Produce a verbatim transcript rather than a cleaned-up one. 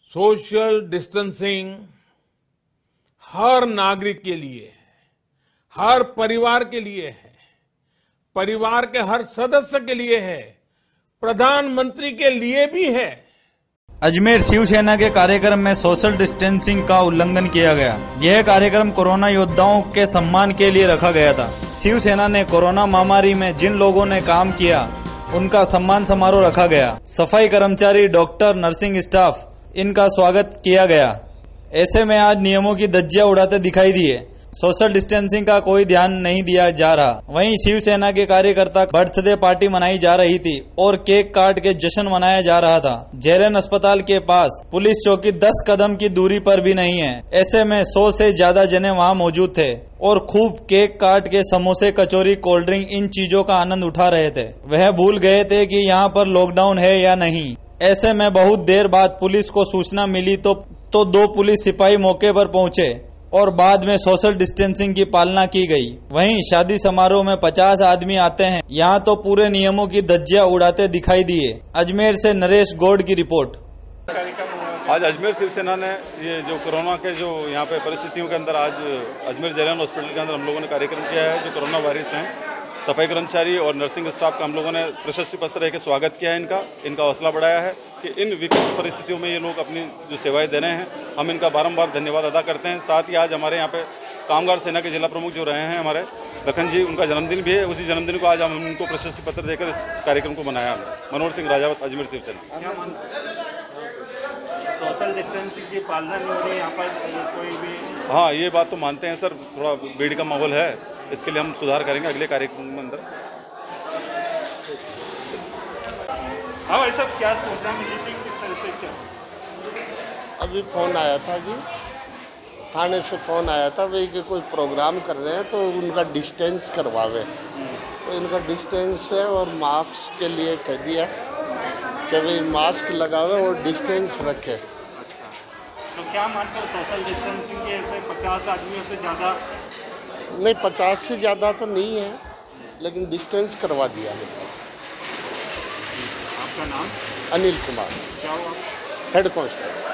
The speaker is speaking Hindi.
सोशल डिस्टेंसिंग हर नागरिक के लिए है, हर परिवार के लिए है, परिवार के हर सदस्य के लिए है, प्रधानमंत्री के लिए भी है। अजमेर शिवसेना के कार्यक्रम में सोशल डिस्टेंसिंग का उल्लंघन किया गया। यह कार्यक्रम कोरोना योद्धाओं के सम्मान के लिए रखा गया था। शिवसेना ने कोरोना महामारी में जिन लोगों ने काम किया उनका सम्मान समारोह रखा गया। सफाई कर्मचारी, डॉक्टर, नर्सिंग स्टाफ, इनका स्वागत किया गया। ऐसे में आज नियमों की धज्जियां उड़ाते दिखाई दिए। सोशल डिस्टेंसिंग का कोई ध्यान नहीं दिया जा रहा। वहीं शिवसेना के कार्यकर्ता बर्थडे पार्टी मनाई जा रही थी और केक काट के जश्न मनाया जा रहा था। जेरन अस्पताल के पास पुलिस चौकी दस कदम की दूरी पर भी नहीं है। ऐसे में सौ से ज्यादा जने वहां मौजूद थे और खूब केक काट के समोसे, कचौरी, कोल्ड ड्रिंक, इन चीजों का आनंद उठा रहे थे। वह भूल गए थे कि यहाँ पर लॉकडाउन है या नहीं। ऐसे में बहुत देर बाद पुलिस को सूचना मिली तो तो दो पुलिस सिपाही मौके पर पहुंचे और बाद में सोशल डिस्टेंसिंग की पालना की गई। वहीं शादी समारोह में पचास आदमी आते हैं, यहाँ तो पूरे नियमों की धज्जियां उड़ाते दिखाई दिए। अजमेर से नरेश गौड़ की रिपोर्ट। आज अजमेर शिवसेना ने ये जो कोरोना के जो यहाँ पे परिस्थितियों के अंदर आज अजमेर जेरन हॉस्पिटल के अंदर हम लोगों ने कार्यक्रम किया है। जो कोरोना वायरस हैं, सफाई कर्मचारी और नर्सिंग स्टाफ का हम लोगों ने प्रशस्ति पत्र रह के स्वागत किया है। इनका इनका हौसला बढ़ाया है कि इन विकट परिस्थितियों में ये लोग अपनी जो सेवाएं दे रहे हैं, हम इनका बारंबार धन्यवाद अदा करते हैं। साथ ही आज हमारे यहाँ पे कामगार सेना के जिला प्रमुख जो रहे हैं हमारे लखन जी, उनका जन्मदिन भी है। उसी जन्मदिन को आज हम उनको प्रशस्ति पत्र देकर इस कार्यक्रम को मनाया। मनोहर सिंह राजावत, अजमेर शिवसेना। सोशल डिस्टेंसिंग की पालना नहीं हो रही यहाँ पर कोई भी? हाँ, ये बात तो मानते हैं सर, थोड़ा भीड़ का माहौल है, इसके लिए हम सुधार करेंगे अगले कार्यक्रम के अंदर। हाँ भाई साहब, क्या सूचना मिली थी, किस तरह से क्या? अभी फ़ोन आया था जी, थाने से फ़ोन आया था भाई कि कोई प्रोग्राम कर रहे हैं तो उनका डिस्टेंस करवावे। तो इनका डिस्टेंस है और मास्क के लिए कह दिया कि भाई मास्क लगावे और डिस्टेंस रखे। तो क्या मानते हो सोशल डिस्टेंसिंग के ऐसे पचास आदमियों से ज़्यादा? नहीं, पचास से ज़्यादा तो नहीं है, लेकिन डिस्टेंस करवा दिया है। आपका नाम? अनिल कुमार, क्या हुआ? Head constable.